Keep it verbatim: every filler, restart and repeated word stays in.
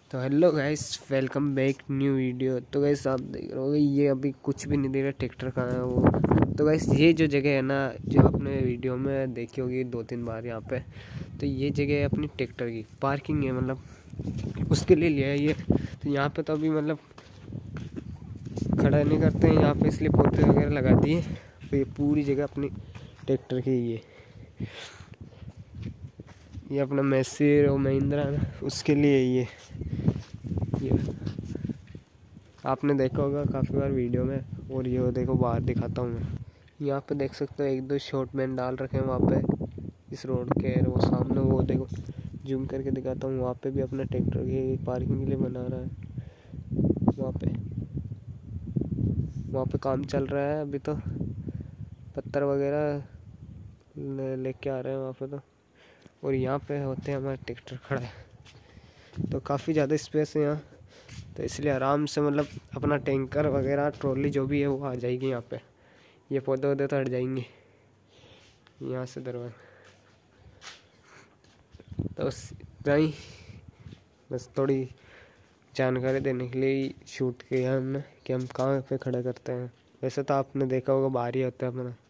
तो hello guys, welcome back new video. तो guys आप देख रहे हो ये अभी कुछ भी नहीं दे रहा, ट्रैक्टर कहाँ है वो। तो गाइस ये जो जगह है ना, जो आपने वीडियो में देखी होगी दो तीन बार यहाँ पे, तो ये जगह है अपनी ट्रैक्टर की पार्किंग है, मतलब उसके लिए लिया है ये। तो यहाँ पे तो अभी मतलब खड़ा नहीं करते हैं यहाँ पे, इसलिए पौधे वगैरह लगा दिए। तो ये पूरी जगह अपनी ट्रैक्टर की ये ये अपना मैसी और महिंद्रा ना, उसके लिए ये ये आपने देखा होगा काफ़ी बार वीडियो में। और ये देखो बाहर दिखाता हूँ मैं, यहाँ पे देख सकते हो एक दो शॉर्ट मैन डाल रखे हैं वहाँ पे इस रोड के। वो सामने वो देखो, जूम करके दिखाता हूँ, वहाँ पे भी अपना ट्रैक्टर की पार्किंग के लिए बना रहा है। वहाँ पे वहाँ पे काम चल रहा है अभी, तो पत्थर वगैरह लेके आ रहे हैं वहाँ पे तो। और यहाँ पे होते हैं हमारे ट्रैक्टर खड़ा है, तो काफ़ी ज़्यादा स्पेस है यहाँ, तो इसलिए आराम से मतलब अपना टैंकर वगैरह ट्रॉली जो भी है वो आ जाएगी यहाँ पे। ये पौधे वौधे तो हट जाएंगे यहाँ से दरवाजा। तो बस इतना ही, बस थोड़ी जानकारी देने के लिए ही शूट किया हमने कि हम कहाँ पे खड़ा करते हैं। वैसे तो आपने देखा होगा बाहर ही होता है अपना।